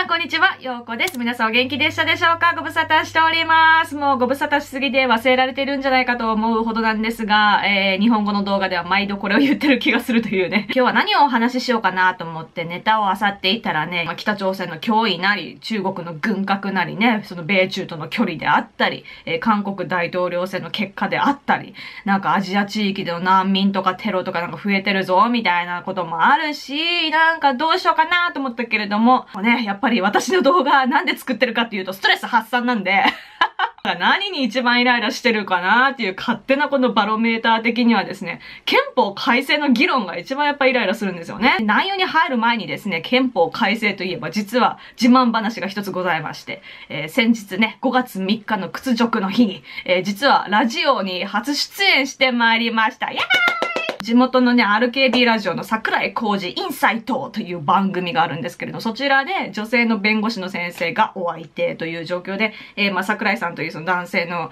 ん、こんにちは。ようこです。皆さんお元気でしたでしょうか？ご無沙汰しております。もうご無沙汰しすぎで忘れられてるんじゃないかと思うほどなんですが、日本語の動画では毎度これを言ってる気がするというね。今日は何をお話ししようかなと思ってネタを漁っていたらね、北朝鮮の脅威なり、中国の軍拡なりね、その米中との距離であったり、韓国大統領選の結果であったり、なんかアジア地域での難民とかテロとかなんか増えてるぞ、みたいなこともあるし、なんかどうしようかなと思ったけれども、ね、やっぱり私の動画なんで作ってるかっていうとストレス発散なんで何に一番イライラしてるかなっていう勝手なこのバロメーター的にはですね、憲法改正の議論が一番やっぱイライラするんですよね。内容に入る前にですね、憲法改正といえば実は自慢話が一つございまして、先日ね、5月3日の屈辱の日に、実はラジオに初出演してまいりました。やー地元のね、RKB ラジオの桜井浩二インサイトという番組があるんですけれど、そちらで女性の弁護士の先生がお相手という状況で、桜井さんというその男性の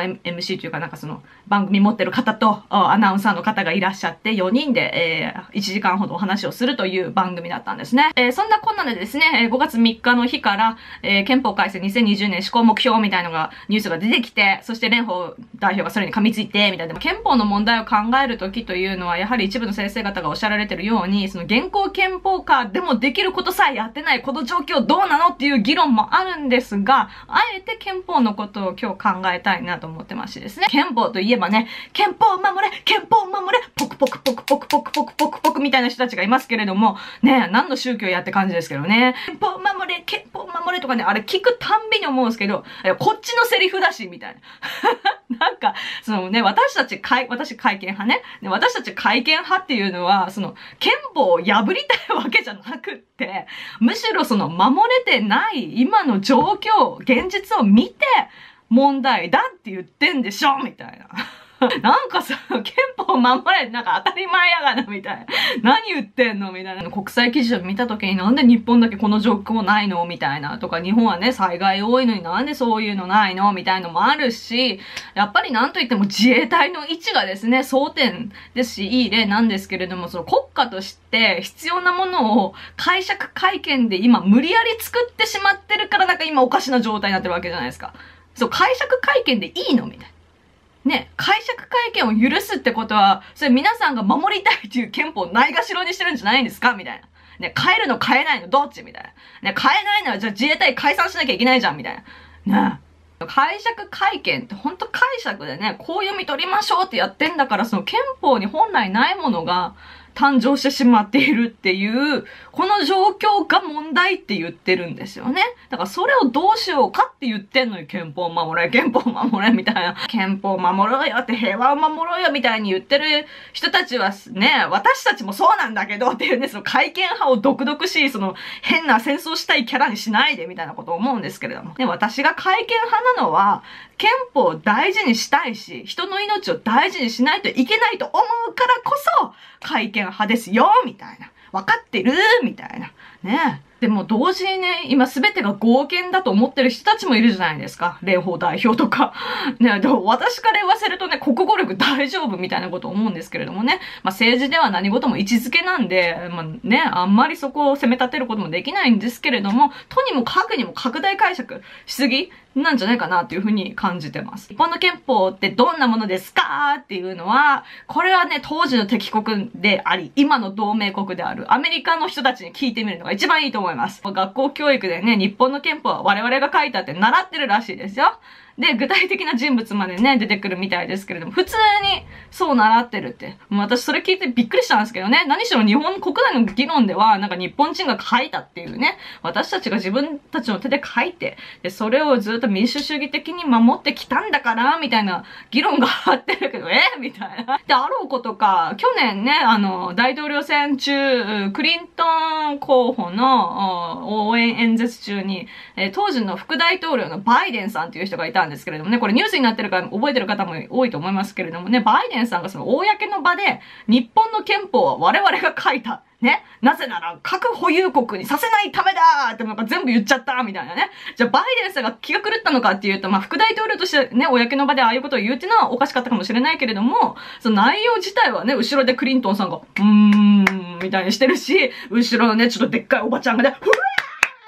MC というかなんかその番組持ってる方とアナウンサーの方がいらっしゃって4人で、1時間ほどお話をするという番組だったんですね。そんなこんなでですね、5月3日の日から、憲法改正2020年施行目標みたいなのがニュースが出てきて、そして蓮舫代表がそれに噛みついてみたいな。憲法の問題を考えるときというのはやはり一部の先生方がおっしゃられているように、その現行憲法下でもできることさえやってないこの状況どうなのっていう議論もあるんですが、あえて憲法のことを今日考えたいなと思ってましてですね。憲法といえばね、憲法を守れ憲法を守れポクポクポクポクポクポクポクポクみたいな人たちがいますけれども、ね、何の宗教やって感じですけどね。憲法を守れ憲法を守れとかね、あれ聞くたんびに思うんですけど、こっちのセリフだし、みたいな。なんか、そのね、私改憲派ね。私たち改憲派っていうのは、その、憲法を破りたいわけじゃなくって、むしろその、守れてない今の状況、現実を見て、問題だって言ってんでしょみたいな。なんかさ、憲法守れ、なんか当たり前やがな、みたいな。何言ってんのみたいな。国際基準見たときになんで日本だけこの状況ないのみたいな。とか、日本はね、災害多いのになんでそういうのないのみたいのもあるし、やっぱりなんといっても自衛隊の位置がですね、争点ですし、いい例なんですけれども、その国家として必要なものを解釈会見で今無理やり作ってしまってるからなんか今おかしな状態になってるわけじゃないですか。そう、解釈会見でいいのみたいな。ね、解釈会見を許すってことは、それ皆さんが守りたいっていう憲法をないがしろにしてるんじゃないんですかみたいな。ね、変えるの変えないのどっちみたいな。ね、変えないならじゃあ自衛隊解散しなきゃいけないじゃんみたいな。ね。解釈会見ってほんと解釈でね、こう読み取りましょうってやってんだから、その憲法に本来ないものが誕生してしまっているっていう、この状況が問題って言ってるんですよね。だからそれをどうしようかって言ってんのに憲法を守れ、憲法を守れみたいな。憲法を守ろうよって平和を守ろうよみたいに言ってる人たちはね、私たちもそうなんだけどっていうね、その改憲派を毒々しい、その変な戦争したいキャラにしないでみたいなことを思うんですけれども。ね、私が改憲派なのは、憲法を大事にしたいし、人の命を大事にしないといけないと思うからこそ、改憲派ですよみたいな。分かってるみたいな。ね。でも同時にね、今すべてが合憲だと思ってる人たちもいるじゃないですか。蓮舫代表とか。ね、でも私から言わせるとね、国語力大丈夫みたいなことを思うんですけれどもね。政治では何事も位置づけなんで、ね、あんまりそこを責め立てることもできないんですけれども、とにもかくにも拡大解釈しすぎなんじゃないかなっていうふうに感じてます。日本の憲法ってどんなものですかっていうのは、これはね、当時の敵国であり、今の同盟国であるアメリカの人たちに聞いてみるのが一番いいと思います。学校教育でね、日本の憲法は我々が書いたって習ってるらしいですよ。で、具体的な人物までね、出てくるみたいですけれども、普通にそう習ってるって。もう私それ聞いてびっくりしたんですけどね、何しろ日本国内の議論では、なんか日本人が書いたっていうね、私たちが自分たちの手で書いて、で、それをずっと民主主義的に守ってきたんだから、みたいな議論があってるけど、みたいな。で、あろうことか、去年ね、大統領選中、クリントン候補の応援演説中に、当時の副大統領のバイデンさんっていう人がいたんですけれどもね、これニュースになってるから覚えてる方も多いと思いますけれどもね、バイデンさんがその公の場で、日本の憲法は我々が書いた。ね。なぜなら、核保有国にさせないためだーってなんか全部言っちゃったみたいなね。じゃあ、バイデンさんが気が狂ったのかっていうと、副大統領としてね、公の場でああいうことを言うっていうのはおかしかったかもしれないけれども、その内容自体はね、後ろでクリントンさんが、みたいにしてるし、後ろのね、ちょっとでっかいおばちゃんがね、ふわー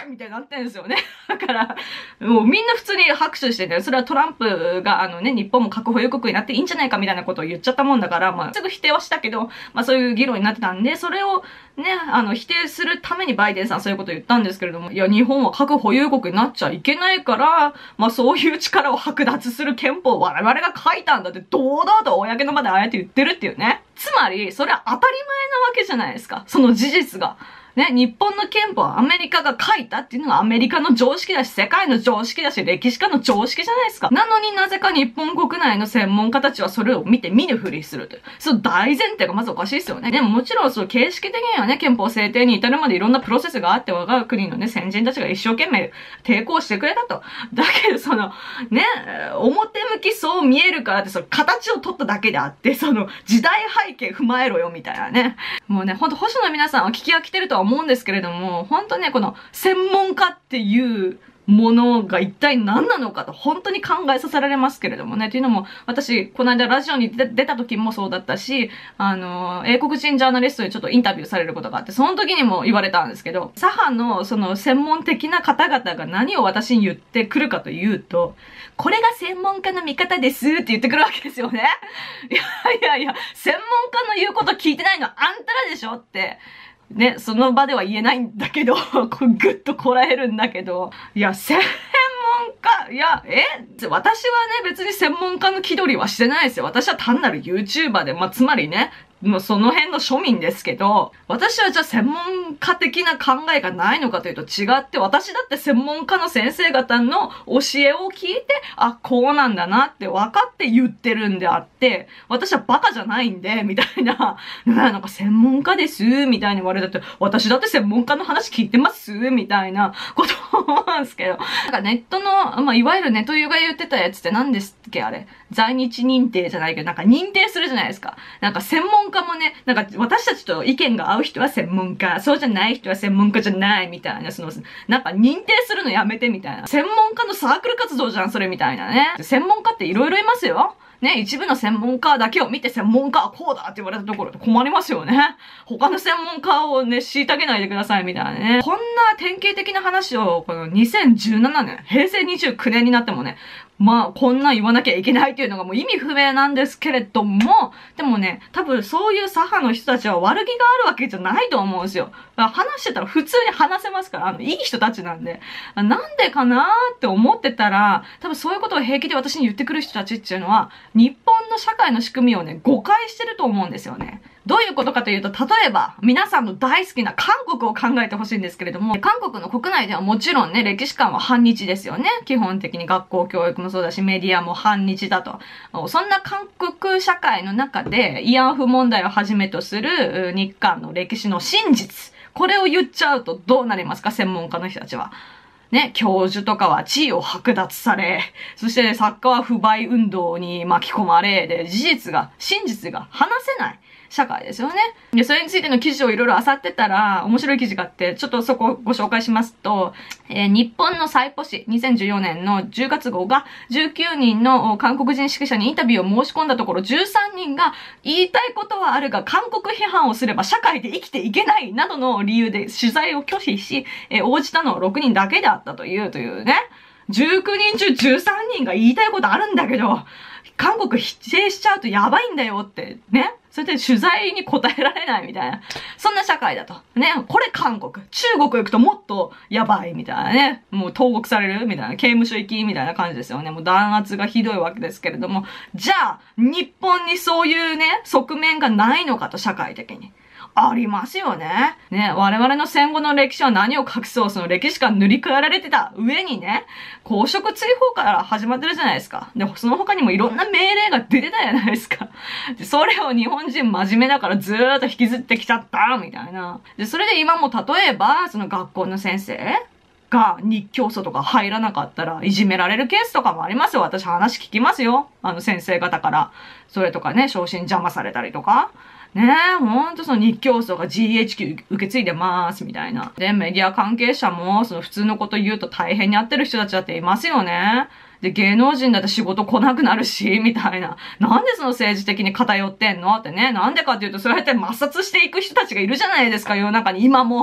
みたいになってるんですよね。だから、もうみんな普通に拍手してね、それはトランプが日本も核保有国になっていいんじゃないかみたいなことを言っちゃったもんだから、まあ、すぐ否定はしたけど、まあそういう議論になってたんで、それをね、否定するためにバイデンさんはそういうことを言ったんですけれども、いや、日本は核保有国になっちゃいけないから、まあそういう力を剥奪する憲法を我々が書いたんだって、堂々と公の場でああやって言ってるっていうね。つまり、それは当たり前なわけじゃないですか。その事実が。ね、日本の憲法はアメリカが書いたっていうのがアメリカの常識だし、世界の常識だし、歴史家の常識じゃないですか。なのになぜか日本国内の専門家たちはそれを見て見ぬふりするという。その大前提がまずおかしいですよね。でももちろんその形式的にはね、憲法制定に至るまでいろんなプロセスがあって、我が国のね、先人たちが一生懸命抵抗してくれたと。だけどね、表向きそう見えるからって、形を取っただけであって、時代背景踏まえろよみたいなね。もうね、ほんと保守の皆さんは聞き飽きてるとは思うんですけれども、本当ね、この専門家っていうものが一体何なのかと本当に考えさせられますけれどもね。というのも、私、この間ラジオに出た時もそうだったし、英国人ジャーナリストにちょっとインタビューされることがあって、その時にも言われたんですけど、左派の専門的な方々が何を私に言ってくるかというと、これが専門家の見方ですって言ってくるわけですよね。いや、専門家の言うこと聞いてないのはあんたらでしょって。ね、その場では言えないんだけど、ぐっとこらえるんだけど、いや、専門家、いや、私はね、別に専門家の気取りはしてないですよ。私は単なる YouTuber で、まあ、つまりね、もうその辺の庶民ですけど、私はじゃあ専門家的な考えがないのかというと違って、私だって専門家の先生方の教えを聞いて、あ、こうなんだなって分かって言ってるんであって、私はバカじゃないんで、みたいな、なんか専門家です、みたいに言われたって、私だって専門家の話聞いてます、みたいなことなんですけど、なんかネットの、まあ、いわゆるネトユが言ってたやつって何ですっけ、あれ。在日認定じゃないけど、なんか認定するじゃないですか。なんか専門家もね、なんか私たちと意見が合う人は専門家、そうじゃない人は専門家じゃないみたいな、なんか認定するのやめてみたいな。専門家のサークル活動じゃん、それみたいなね。専門家っていろいろいますよ。ね、一部の専門家だけを見て専門家はこうだって言われたところで困りますよね。他の専門家をね、虐げないでくださいみたいなね。こんな典型的な話を、この2017年、平成29年になってもね、まあ、こんなん言わなきゃいけないっていうのがもう意味不明なんですけれども、でもね、多分そういう左派の人たちは悪気があるわけじゃないと思うんですよ。話してたら普通に話せますから、いい人たちなんで。なんでかなーって思ってたら、多分そういうことを平気で私に言ってくる人たちっていうのは、日本の社会の仕組みをね、誤解してると思うんですよね。どういうことかというと、例えば、皆さんの大好きな韓国を考えてほしいんですけれども、韓国の国内ではもちろんね、歴史観は反日ですよね。基本的に学校教育もそうだし、メディアも反日だと。そんな韓国社会の中で、慰安婦問題をはじめとする日韓の歴史の真実。これを言っちゃうとどうなりますか、専門家の人たちは。ね、教授とかは地位を剥奪され、そして作家は不買運動に巻き込まれ、で、真実が話せない社会ですよね。で、それについての記事をいろいろ漁ってたら、面白い記事があって、ちょっとそこをご紹介しますと、日本のサイポ紙、2014年の10月号が19人の韓国人指揮者にインタビューを申し込んだところ、13人が言いたいことはあるが、韓国批判をすれば社会で生きていけないなどの理由で取材を拒否し、応じたのは6人だけであったというね。19人中13人が言いたいことあるんだけど、韓国否定しちゃうとやばいんだよってね。それで取材に答えられないみたいな。そんな社会だと。ね。これ韓国。中国行くともっとやばいみたいなね。もう投獄されるみたいな。刑務所行きみたいな感じですよね。もう弾圧がひどいわけですけれども。じゃあ、日本にそういうね、側面がないのかと、社会的に。ありますよね。ね、我々の戦後の歴史は何を隠そう、その歴史観塗り替えられてた上にね、公職追放から始まってるじゃないですか。で、その他にもいろんな命令が出てたじゃないですか。で、それを日本人真面目だからずーっと引きずってきちゃった、みたいな。で、それで今も例えば、その学校の先生が日教組とか入らなかったらいじめられるケースとかもありますよ。私話聞きますよ。先生方から。それとかね、昇進邪魔されたりとか。ねえ、ほんとその日教組が GHQ 受け継いでますみたいな。で、メディア関係者もその普通のこと言うと大変に遭ってる人たちだっていますよね。で、芸能人だって仕事来なくなるし、みたいな。なんでその政治的に偏ってんのってね。なんでかっていうと、そうやって抹殺していく人たちがいるじゃないですか、世の中に今も。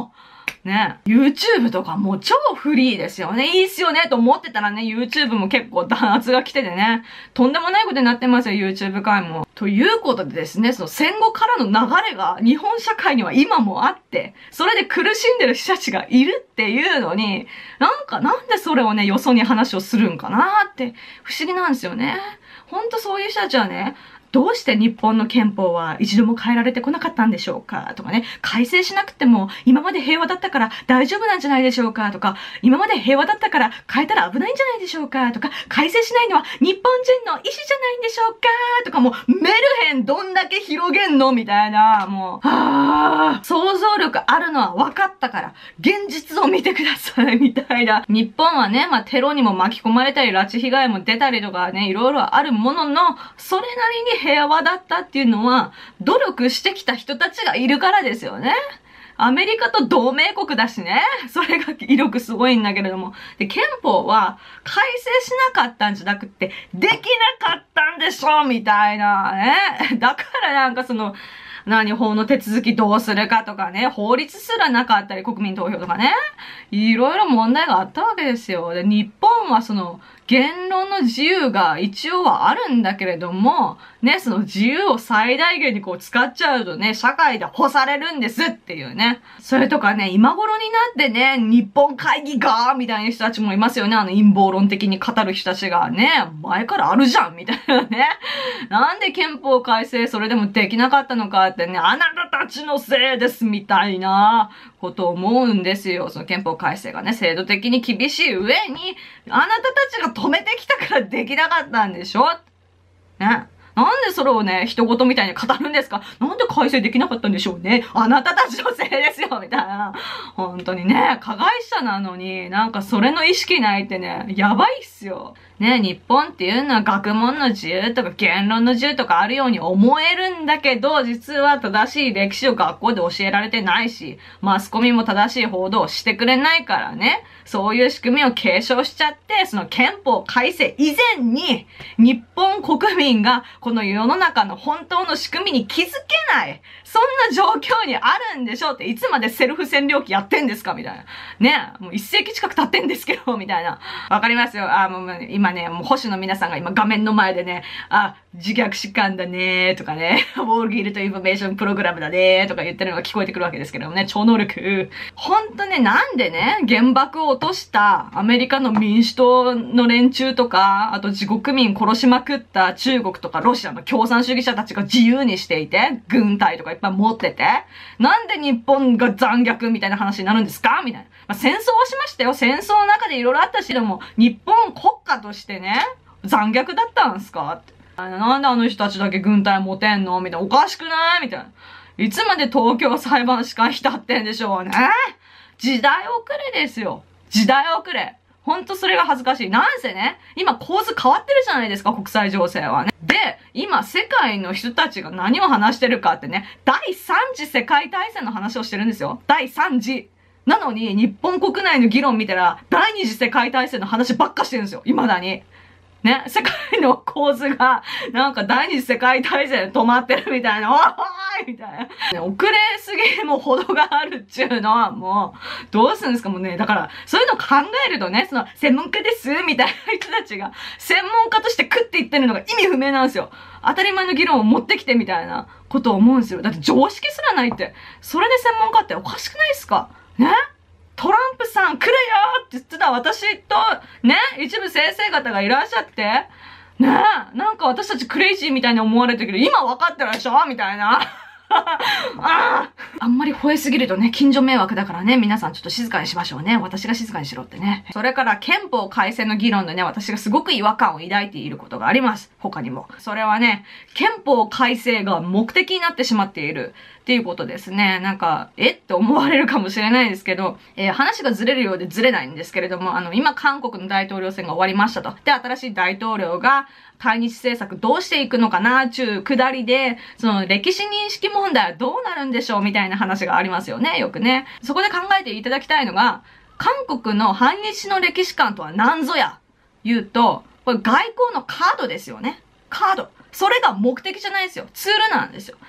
ね。YouTube とかもう超フリーですよね。いいっすよねと思ってたらね、YouTube も結構弾圧が来ててね、とんでもないことになってますよ、YouTube 界も。ということでですね、その戦後からの流れが日本社会には今もあって、それで苦しんでる人たちがいるっていうのに、なんでそれをね、よそに話をするんかなって不思議なんですよね。ほんとそういう人たちはね、どうして日本の憲法は一度も変えられてこなかったんでしょうかとかね、改正しなくても今まで平和だったから大丈夫なんじゃないでしょうかとか、今まで平和だったから変えたら危ないんじゃないでしょうかとか、改正しないのは日本人の意思じゃないんでしょうかとか、もうメルヘンどんだけ広げんのみたいな、もう、想像力あるのは分かったから、現実を見てくださいみたいな。日本はね、テロにも巻き込まれたり、拉致被害も出たりとかね、いろいろあるものの、それなりに平和だったっていうのは、努力してきた人たちがいるからですよね。アメリカと同盟国だしね。それが威力すごいんだけれども。で、憲法は改正しなかったんじゃなくて、できなかったんでしょみたいなね。だから法の手続きどうするかとかね、法律すらなかったり、国民投票とかね、いろいろ問題があったわけですよ。で、日本は言論の自由が一応はあるんだけれども、ね、その自由を最大限に使っちゃうとね、社会で干されるんですっていうね。それとかね、今頃になってね、日本会議がみたいな人たちもいますよね。陰謀論的に語る人たちがね、前からあるじゃんみたいなね。なんで憲法改正それでもできなかったのかってね、あなたたちのせいですみたいなことを思うんですよ。その憲法改正がね、制度的に厳しい上に、あなたたちが止めてきたからできなかったんでしょね。なんでそれをね、人事みたいに語るんですか？なんで改正できなかったんでしょうね？あなたたちのせいですよみたいな。本当にね、加害者なのに、それの意識ないってね、やばいっすよ。ね、日本っていうのは学問の自由とか言論の自由とかあるように思えるんだけど、実は正しい歴史を学校で教えられてないし、マスコミも正しい報道をしてくれないからね、そういう仕組みを継承しちゃって、その憲法改正以前に、日本国民がこの世の中の本当の仕組みに気づけない。そんな状況にあるんでしょって、いつまでセルフ占領期やってんですかみたいな。ね、もう1世紀近く経ってんですけど、みたいな。わかりますよ。今ね、もう保守の皆さんが今画面の前でね、自虐疾患だねーとかね、ウォールギルトインフォメーションプログラムだねーとか言ってるのが聞こえてくるわけですけどもね、超能力。ほんとね、なんでね、原爆を落としたアメリカの民主党の連中とか、あと自国民殺しまくった中国とかロシアの共産主義者たちが自由にしていて、軍隊とかいっぱい持ってて、なんで日本が残虐みたいな話になるんですかみたいな。戦争はしましたよ。戦争の中でいろいろあったし、でも、日本国家としてね、残虐だったんすかって。なんであの人たちだけ軍隊持てんのみたいな。おかしくないみたいな。いつまで東京裁判士官浸ってんでしょうね。時代遅れですよ。時代遅れ。ほんとそれが恥ずかしい。なんせね、今構図変わってるじゃないですか、国際情勢はね。で、今世界の人たちが何を話してるかってね、第3次世界大戦の話をしてるんですよ。第3次。なのに、日本国内の議論見たら、第2次世界大戦の話ばっかしてるんですよ。未だに。ね、世界の構図が、第二次世界大戦止まってるみたいな、おーいみたいな。ね、遅れすぎも程があるっちゅうのは、もう、どうするんですかもうね、だから、そういうのを考えるとね、専門家ですみたいな人たちが、専門家として食って言ってるのが意味不明なんですよ。当たり前の議論を持ってきてみたいなことを思うんですよ。だって常識すらないって、それで専門家っておかしくないですかねトランプさん来るよって言ってた私と、ね、一部先生方がいらっしゃって、ね、私たちクレイジーみたいに思われてるけど、今分かってるでしょみたいな。あんまり吠えすぎるとね、近所迷惑だからね、皆さんちょっと静かにしましょうね。私が静かにしろってね。それから憲法改正の議論でね、私がすごく違和感を抱いていることがあります。他にも。それはね、憲法改正が目的になってしまっているっていうことですね。って思われるかもしれないですけど、話がずれるようでずれないんですけれども、今韓国の大統領選が終わりましたと。で、新しい大統領が対日政策どうしていくのかな、くだりで、歴史認識問題はどうなるんでしょうみたいな話がありますよね、よくね。そこで考えていただきたいのが、韓国の反日の歴史観とは何ぞや、言うと、これ外交のカードですよね。カード。それが目的じゃないですよ。ツールなんですよ。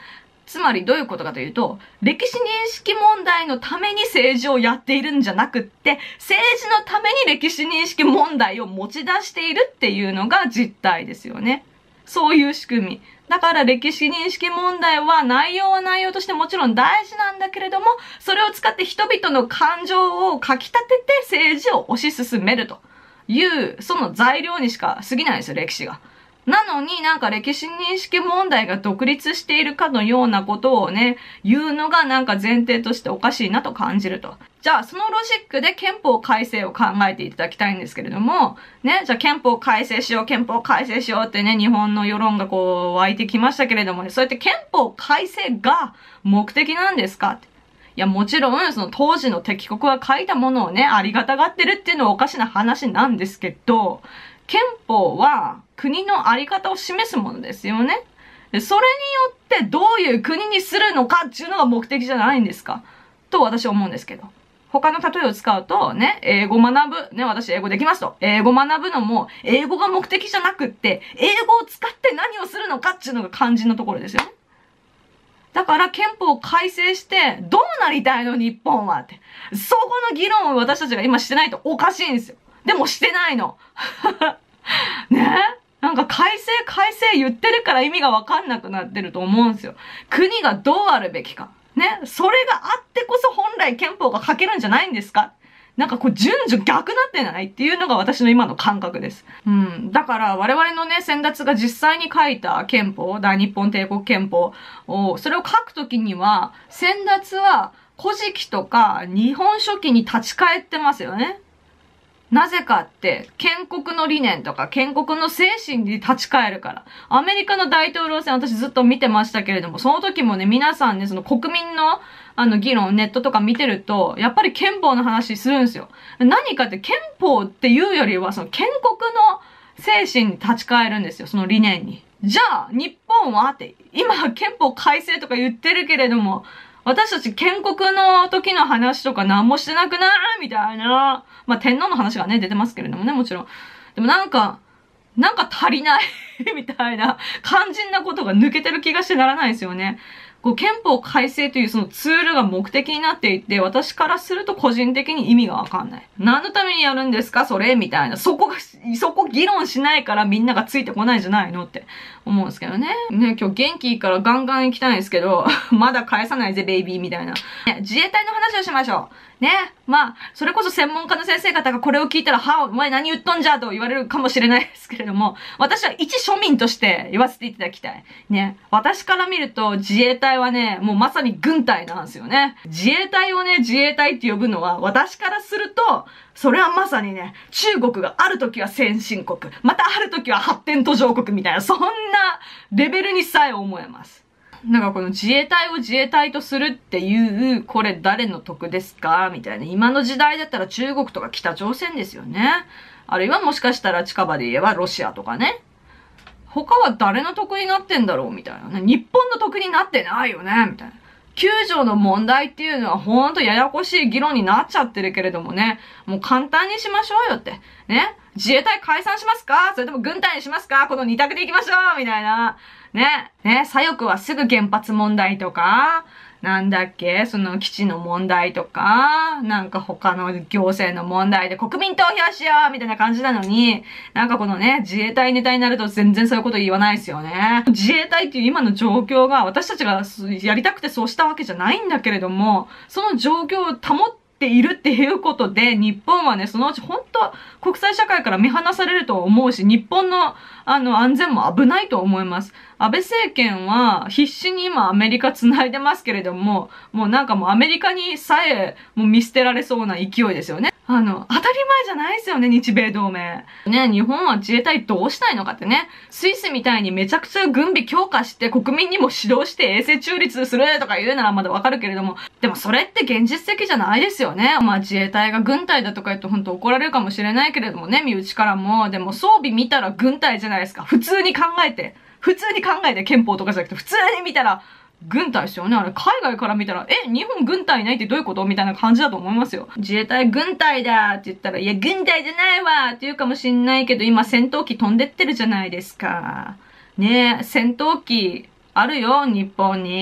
つまりどういうことかというと、歴史認識問題のために政治をやっているんじゃなくって、政治のために歴史認識問題を持ち出しているっていうのが実態ですよね。そういう仕組み。だから歴史認識問題は内容は内容としてもちろん大事なんだけれども、それを使って人々の感情をかき立てて政治を推し進めるという、その材料にしか過ぎないですよ、歴史が。なのになんか歴史認識問題が独立しているかのようなことをね、言うのがなんか前提としておかしいなと感じると。じゃあそのロジックで憲法改正を考えていただきたいんですけれども、ね、じゃあ憲法改正しよう、憲法改正しようってね、日本の世論がこう湧いてきましたけれどもね、そうやって憲法改正が目的なんですかって。いや、もちろん、その当時の敵国が書いたものをね、ありがたがってるっていうのはおかしな話なんですけど、憲法は国のあり方を示すものですよね。でそれによってどういう国にするのかっていうのが目的じゃないんですかと私は思うんですけど。他の例えを使うとね、英語学ぶ。ね、私英語できますと。英語学ぶのも、英語が目的じゃなくって、英語を使って何をするのかっていうのが肝心なところですよね。だから憲法を改正して、どうなりたいの日本はって。そこの議論を私たちが今してないとおかしいんですよ。でもしてないの。ねなんか改正言ってるから意味がわかんなくなってると思うんですよ。国がどうあるべきか。ねそれがあってこそ本来憲法が書けるんじゃないんですかなんかこう順序逆なってないっていうのが私の今の感覚です。だから我々のね、先達が実際に書いた憲法、大日本帝国憲法を、それを書くときには、先達は古事記とか日本書紀に立ち返ってますよね。なぜかって、建国の理念とか建国の精神に立ち返るから。アメリカの大統領選私ずっと見てましたけれども、その時もね、皆さんね、その国民の議論、ネットとか見てると、やっぱり憲法の話するんですよ。何かって憲法っていうよりは、その建国の精神に立ち返るんですよ、その理念に。じゃあ、日本はって、今憲法改正とか言ってるけれども、私たち建国の時の話とか何もしてなくないみたいな。まあ、天皇の話がね、出てますけれどもね、もちろん。でもなんか足りないみたいな、肝心なことが抜けてる気がしてならないですよね。こう、憲法改正というそのツールが目的になっていて、私からすると個人的に意味がわかんない。何のためにやるんですかそれみたいな。そこ議論しないからみんながついてこないんじゃないのって思うんですけどね。ね、今日元気いいからガンガン行きたいんですけど、まだ返さないぜ、ベイビーみたいな。ね、自衛隊の話をしましょう。ね。まあ、それこそ専門家の先生方がこれを聞いたら、お前何言っとんじゃと言われるかもしれないですけれども、私は一庶民として言わせていただきたい。ね。私から見ると自衛隊はね、もうまさに軍隊なんですよね。自衛隊をね、自衛隊って呼ぶのは、私からすると、それはまさにね、中国がある時は先進国、またある時は発展途上国みたいな、そんなレベルにさえ思えます。なんかこの自衛隊を自衛隊とするっていう、これ誰の得ですかみたいな。今の時代だったら中国とか北朝鮮ですよね。あるいはもしかしたら近場で言えばロシアとかね。他は誰の得になってんだろうみたいなね。日本の得になってないよねみたいな。9条の問題っていうのはほんとややこしい議論になっちゃってるけれどもね。もう簡単にしましょうよって。ね。自衛隊解散しますかそれとも軍隊にしますかこの2択でいきましょうみたいな。ね。左翼はすぐ原発問題とか、なんだっけその基地の問題とか、なんか他の行政の問題で国民投票しようみたいな感じなのに、なんかこのね、自衛隊ネタになると全然そういうこと言わないですよね。自衛隊っていう今の状況が私たちがやりたくてそうしたわけじゃないんだけれども、その状況を保っているっていうことで、日本はね、そのうち本当国際社会から見放されると思うし、日本の安全も危ないと思います。安倍政権は必死に今アメリカ繋いでますけれども、もうなんかもうアメリカにさえもう見捨てられそうな勢いですよね。当たり前じゃないですよね、日米同盟。ね、日本は自衛隊どうしたいのかってね、スイスみたいにめちゃくちゃ軍備強化して国民にも指導して衛星中立するとか言うならまだわかるけれども、でもそれって現実的じゃないですよね。まあ自衛隊が軍隊だとか言うと本当怒られるかもしれないけれどもね、身内からも。でも装備見たら軍隊じゃないですか。普通に考えて憲法とかじゃなくて普通に見たら軍隊ですよね。あれ海外から見たら、日本軍隊いないってどういうことみたいな感じだと思いますよ。自衛隊軍隊だって言ったら、いや軍隊じゃないわって言うかもしんないけど、今戦闘機飛んでってるじゃないですか。ねえ、戦闘機あるよ、日本に。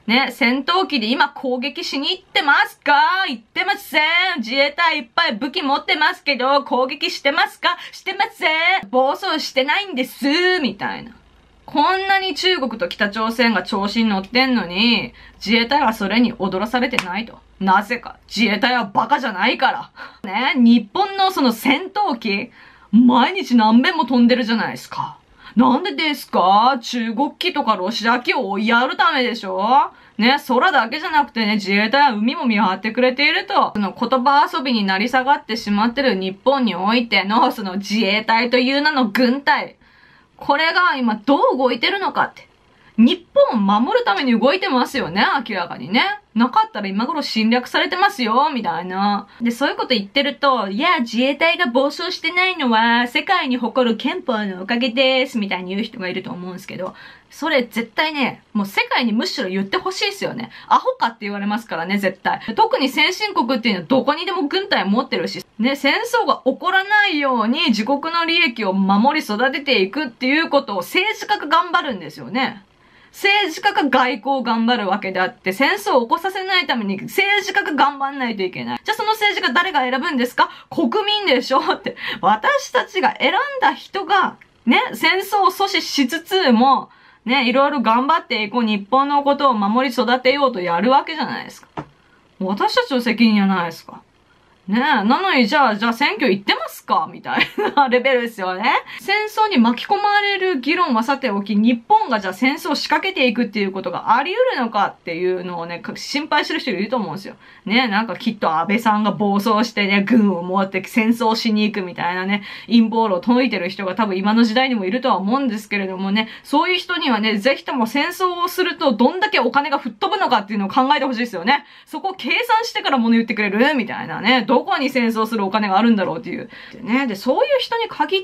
ね、戦闘機で今攻撃しに行ってますか？行ってません。自衛隊いっぱい武器持ってますけど、攻撃してますか？してません。暴走してないんです。みたいな。こんなに中国と北朝鮮が調子に乗ってんのに、自衛隊はそれに踊らされてないと。なぜか。自衛隊はバカじゃないから。ね、日本のその戦闘機、毎日何遍も飛んでるじゃないですか。なんでですか？中国機とかロシア機を追いやるためでしょ？ね、空だけじゃなくてね、自衛隊は海も見張ってくれていると、その言葉遊びになり下がってしまってる日本においての、その自衛隊という名の軍隊。これが今どう動いてるのかって。日本を守るために動いてますよね、明らかにね。なかったら今頃侵略されてますよ、みたいな。で、そういうこと言ってると、いや、自衛隊が暴走してないのは、世界に誇る憲法のおかげです、みたいに言う人がいると思うんですけど、それ絶対ね、もう世界にむしろ言ってほしいですよね。アホかって言われますからね、絶対。特に先進国っていうのはどこにでも軍隊持ってるし、ね、戦争が起こらないように自国の利益を守り育てていくっていうことを政治家が頑張るんですよね。政治家が外交を頑張るわけであって、戦争を起こさせないために政治家が頑張んないといけない。じゃあその政治家誰が選ぶんですか？国民でしょって。私たちが選んだ人が、ね、戦争を阻止しつつも、ね、いろいろ頑張っていこう、日本のことを守り育てようとやるわけじゃないですか。私たちの責任じゃないですか。ねえ。なのに、じゃあ選挙行ってますかみたいなレベルですよね。戦争に巻き込まれる議論はさておき、日本がじゃあ戦争を仕掛けていくっていうことがあり得るのかっていうのをね、心配してる人いると思うんですよ。ね、なんかきっと安倍さんが暴走してね、軍を持って戦争しに行くみたいなね、陰謀論を解いてる人が多分今の時代にもいるとは思うんですけれどもね、そういう人にはね、ぜひとも戦争をするとどんだけお金が吹っ飛ぶのかっていうのを考えてほしいですよね。そこを計算してから物言ってくれるみたいなね、どこに戦争するお金があるんだろうっていう。でね、で、そういう人に限って、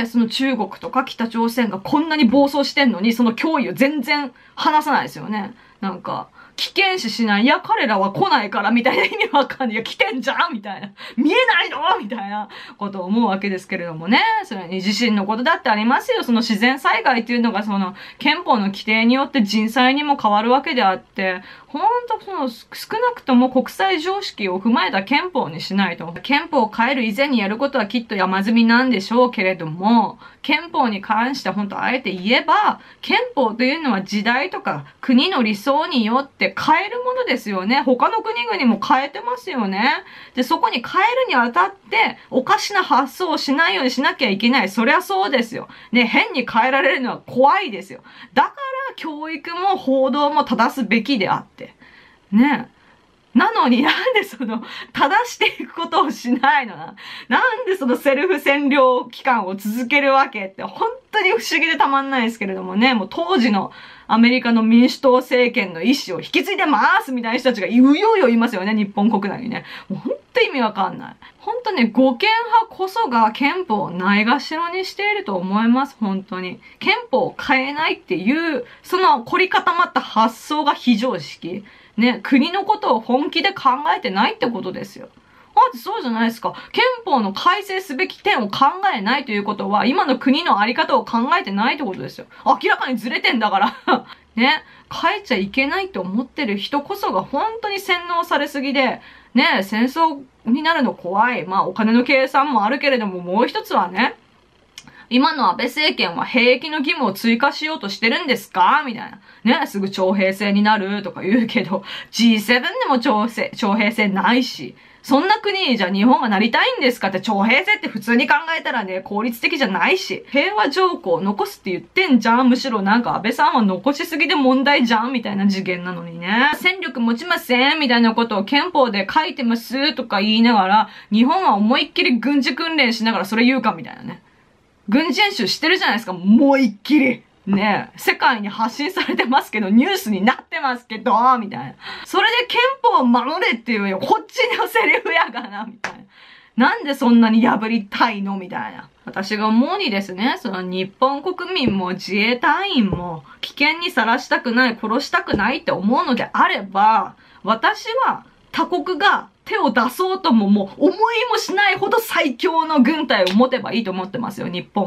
その中国とか北朝鮮がこんなに暴走してんのに、その脅威を全然話さないですよね。なんか、危険視しない。いや、彼らは来ないから、みたいな意味わかんない。いや、来てんじゃんみたいな。見えないのみたいなことを思うわけですけれどもね。それに地震のことだってありますよ。その自然災害っていうのが、その、憲法の規定によって人災にも変わるわけであって、ほんとその、少なくとも国際常識を踏まえた憲法にしないと。憲法を変える以前にやることはきっと山積みなんでしょうけれども、憲法に関して本当あえて言えば、憲法というのは時代とか国の理想によって変えるものですよね。他の国々も変えてますよね。で、そこに変えるにあたって、おかしな発想をしないようにしなきゃいけない。そりゃそうですよ。ね、変に変えられるのは怖いですよ。だから教育も報道も正すべきであって。ね。なのになんでその、正していくことをしないのな。なんでそのセルフ占領期間を続けるわけって、本当に不思議でたまんないですけれどもね、もう当時のアメリカの民主党政権の意思を引き継いでますみたいな人たちがうようよいますよね、日本国内にね。もう本当意味わかんない。本当ね、護憲派こそが憲法をないがしろにしていると思います、本当に。憲法を変えないっていう、その凝り固まった発想が非常識。ね、国のことを本気で考えてないってことですよ。だってそうじゃないですか。憲法の改正すべき点を考えないということは、今の国のあり方を考えてないってことですよ。明らかにずれてんだから。ね、変えちゃいけないと思ってる人こそが本当に洗脳されすぎで、ね、戦争になるの怖い。まあお金の計算もあるけれども、もう一つはね、今の安倍政権は兵役の義務を追加しようとしてるんですかみたいな。ね、すぐ徴兵制になるとか言うけど、G7 でも徴兵制ないし、そんな国にじゃあ日本がなりたいんですかって徴兵制って普通に考えたらね、効率的じゃないし、平和条項を残すって言ってんじゃん。むしろなんか安倍さんは残しすぎで問題じゃんみたいな次元なのにね。戦力持ちませんみたいなことを憲法で書いてますとか言いながら、日本は思いっきり軍事訓練しながらそれ言うかみたいなね。軍事演習してるじゃないですか、もう一気り。ねえ、世界に発信されてますけど、ニュースになってますけど、みたいな。それで憲法を守れっていうよ、こっちのセリフやがな、みたいな。なんでそんなに破りたいのみたいな。私が思うにですね、その日本国民も自衛隊員も危険にさらしたくない、殺したくないって思うのであれば、私は他国が手を出そうとももう思いもしないほど最強の軍隊を持てばいいと思ってますよ、日本が。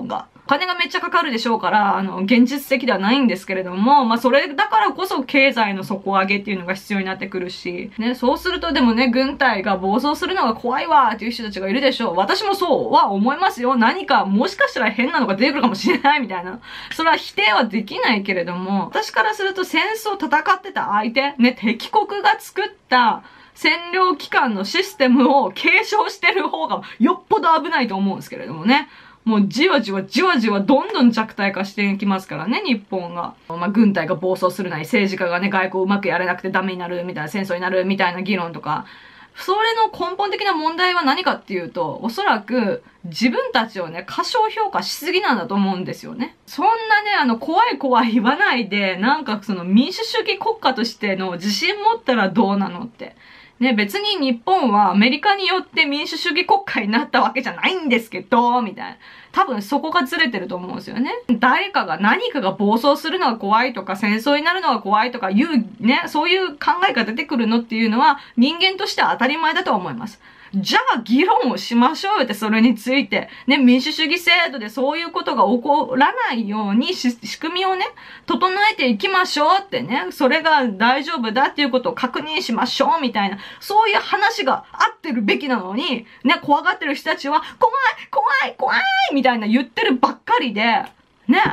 金がめっちゃかかるでしょうから、現実的ではないんですけれども、まあ、それだからこそ経済の底上げっていうのが必要になってくるし、ね、そうするとでもね、軍隊が暴走するのが怖いわっていう人たちがいるでしょう。私もそうは思いますよ。何か、もしかしたら変なのが出てくるかもしれないみたいな。それは否定はできないけれども、私からすると戦争戦ってた相手、ね、敵国が作った占領機関のシステムを継承してる方がよっぽど危ないと思うんですけれどもね。もうじわじわどんどん弱体化していきますからね、日本が。まあ、軍隊が暴走するなり、政治家がね、外交うまくやれなくてダメになるみたいな、戦争になるみたいな議論とか、それの根本的な問題は何かっていうと、おそらく自分たちをね、過小評価しすぎなんだと思うんですよね。そんなね、怖い言わないで、なんかその民主主義国家としての自信持ったらどうなのって。ね、別に日本はアメリカによって民主主義国家になったわけじゃないんですけど、みたいな。多分そこがずれてると思うんですよね。誰かが何かが暴走するのが怖いとか、戦争になるのが怖いとかいうね、そういう考えが出てくるのっていうのは人間としては当たり前だと思います。じゃあ議論をしましょうよって、それについて。ね、民主主義制度でそういうことが起こらないように仕組みをね、整えていきましょうってね、それが大丈夫だっていうことを確認しましょうみたいな、そういう話が合ってるべきなのに、ね、怖がってる人たちは、怖いみたいな言ってるばっかりで、ね、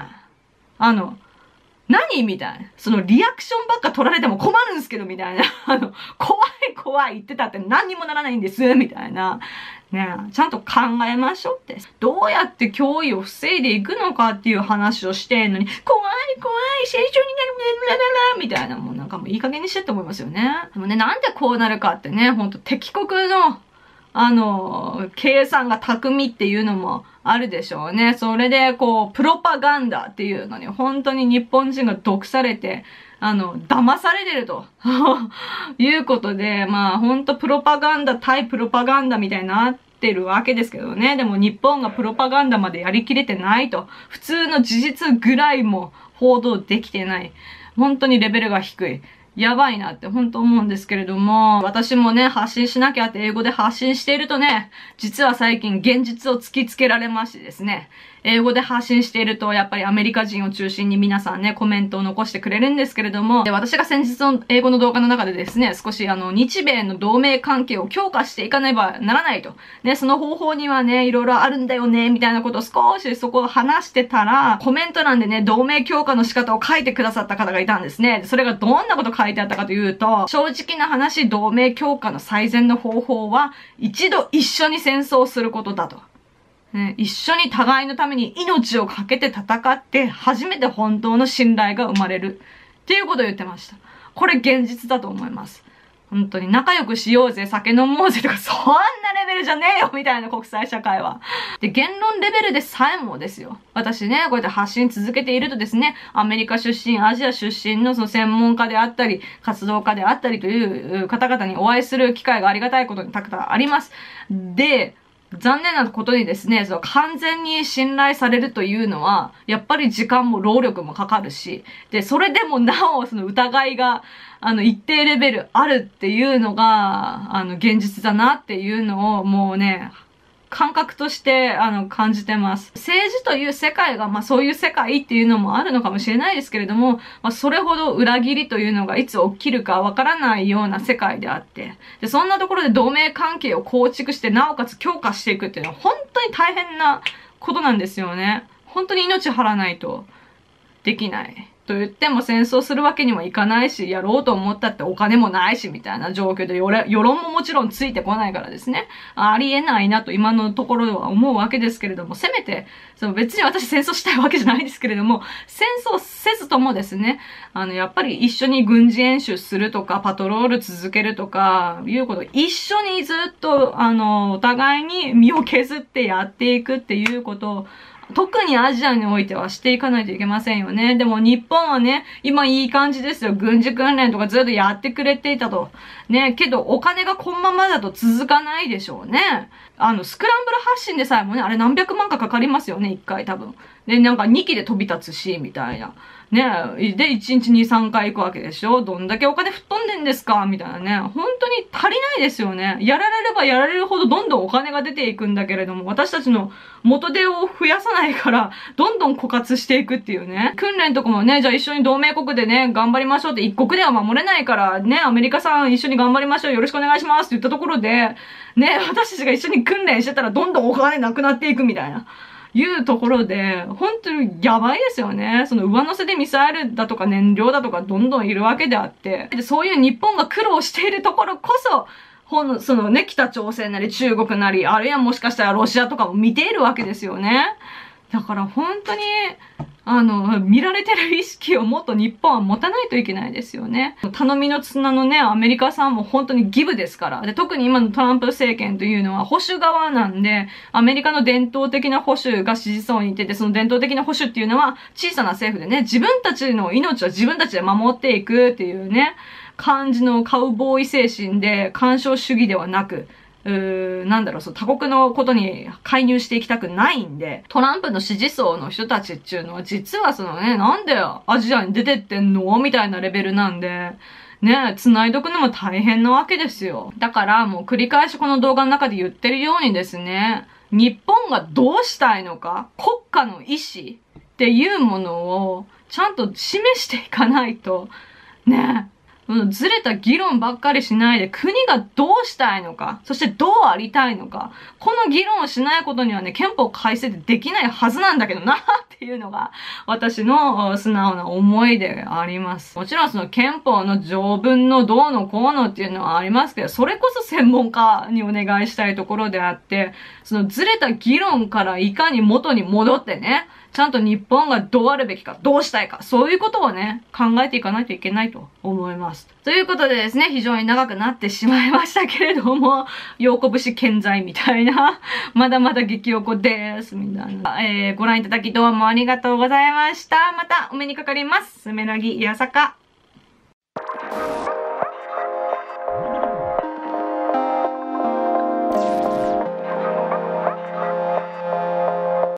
何みたいな。そのリアクションばっか取られても困るんすけど、みたいな。怖い言ってたって何にもならないんです、みたいな。ねえ、ちゃんと考えましょうって。どうやって脅威を防いでいくのかっていう話をしてんのに、怖い、成長になる、みたいな、もうなんかもういい加減にしてって思いますよね。でもね、なんでこうなるかってね、ほんと敵国の、計算が巧みっていうのもあるでしょうね。それで、プロパガンダっていうのに、本当に日本人が毒されて、騙されてるということで、まあ、ほんとプロパガンダ対プロパガンダみたいになってるわけですけどね。でも日本がプロパガンダまでやりきれてないと。普通の事実ぐらいも報道できてない。本当にレベルが低い。やばいなって本当思うんですけれども、私もね、発信しなきゃって英語で発信しているとね、実は最近現実を突きつけられましてですね、英語で発信していると、やっぱりアメリカ人を中心に皆さんね、コメントを残してくれるんですけれども、で私が先日の英語の動画の中でですね、少し日米の同盟関係を強化していかねばならないと。ね、その方法にはね、いろいろあるんだよね、みたいなことを少しそこを話してたら、コメント欄でね、同盟強化の仕方を書いてくださった方がいたんですね。それがどんなこと書いてあったかというと、正直な話、同盟強化の最善の方法は、一度一緒に戦争することだと。ね、一緒に互いのために命を懸けて戦って初めて本当の信頼が生まれるっていうことを言ってました。これ現実だと思います。本当に仲良くしようぜ、酒飲もうぜとかそんなレベルじゃねえよみたいな国際社会は。で、言論レベルでさえもですよ。私ね、こうやって発信続けているとですね、アメリカ出身、アジア出身のその専門家であったり、活動家であったりという方々にお会いする機会がありがたいことにたくさんあります。で、残念なことにですね、その完全に信頼されるというのは、やっぱり時間も労力もかかるし、で、それでもなおその疑いが、一定レベルあるっていうのが、現実だなっていうのをもうね、感覚として、感じてます。政治という世界が、まあそういう世界っていうのもあるのかもしれないですけれども、まあそれほど裏切りというのがいつ起きるかわからないような世界であって、で、そんなところで同盟関係を構築して、なおかつ強化していくっていうのは本当に大変なことなんですよね。本当に命張らないとできない。と言っても戦争するわけにはいかないし、やろうと思ったってお金もないし、みたいな状況で世論ももちろんついてこないからですね。ありえないなと今のところでは思うわけですけれども、せめて、別に私戦争したいわけじゃないですけれども、戦争せずともですね、やっぱり一緒に軍事演習するとか、パトロール続けるとか、いうこと、一緒にずっと、お互いに身を削ってやっていくっていうことを、特にアジアにおいてはしていかないといけませんよね。でも日本はね、今いい感じですよ。軍事訓練とかずっとやってくれていたと。ね、けどお金がこのままだと続かないでしょうね。スクランブル発信でさえもね、あれ何百万かかかりますよね、一回多分。で、なんか2機で飛び立つし、みたいな。 ね、で、1日2、3回行くわけでしょ。どんだけお金吹っ飛んでんですかみたいなね。本当に足りないですよね。やられればやられるほどどんどんお金が出ていくんだけれども、私たちの元手を増やさないから、どんどん枯渇していくっていうね。訓練とかもね、じゃあ一緒に同盟国でね、頑張りましょうって一国では守れないからね、アメリカさん一緒に頑張りましょうよろしくお願いしますって言ったところで、ね、私たちが一緒に訓練してたらどんどんお金なくなっていくみたいな。いうところで、本当にやばいですよね。その上乗せでミサイルだとか燃料だとかどんどんいるわけであって、でそういう日本が苦労しているところこそ、そのね、北朝鮮なり中国なり、あるいはもしかしたらロシアとかも見ているわけですよね。だから本当に、見られてる意識をもっと日本は持たないといけないですよね。頼みの綱のね、アメリカさんも本当にギブですから。で、特に今のトランプ政権というのは保守側なんで、アメリカの伝統的な保守が支持層にいてて、その伝統的な保守っていうのは小さな政府でね、自分たちの命は自分たちで守っていくっていうね、感じのカウボーイ精神で干渉主義ではなく、そう、他国のことに介入していきたくないんで、トランプの支持層の人たちっていうのは実はそのね、なんでアジアに出てってんのみたいなレベルなんで、ね、繋いどくのも大変なわけですよ。だからもう繰り返しこの動画の中で言ってるようにですね、日本がどうしたいのか、国家の意思っていうものをちゃんと示していかないと、ね、ずれた議論ばっかりしないで国がどうしたいのか、そしてどうありたいのか、この議論をしないことにはね、憲法改正ってできないはずなんだけどなっていうのが私の素直な思いであります。もちろんその憲法の条文のどうのこうのっていうのはありますけど、それこそ専門家にお願いしたいところであって、そのずれた議論からいかに元に戻ってね、ちゃんと日本がどうあるべきか、どうしたいか、そういうことをね、考えていかないといけないと思います。ということでですね、非常に長くなってしまいましたけれども、陽子節健在みたいな、まだまだ激おこです、みたいな。ご覧いただきどうもありがとうございました。またお目にかかります。すめなぎやさか。